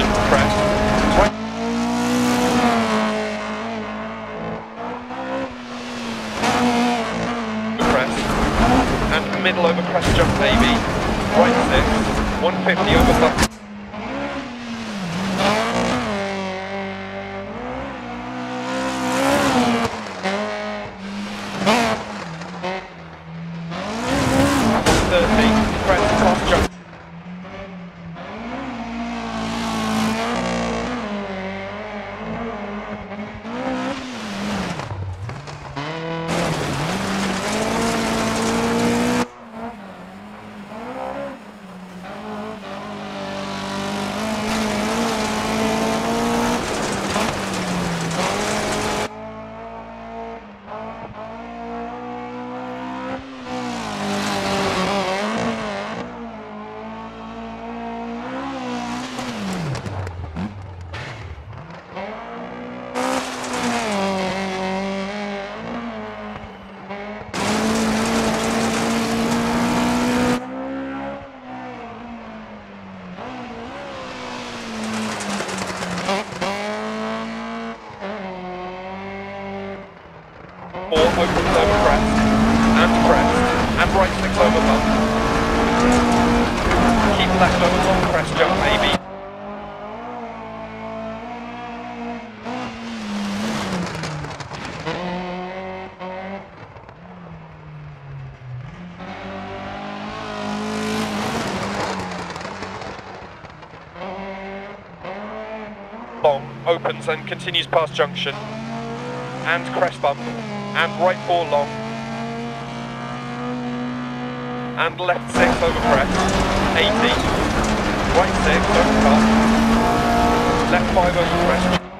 junction, crest, right. Crest, and middle over crest jump maybe, right 6, 150 over bump. Crest, cross jump. Opens over crest, and right 6 over bump. Keep left over long crest jump maybe. Long, opens and continues past junction, and crest bump. And right 4 long, and left 6 over crest, 80, right 6 over cut, left 5 over crest.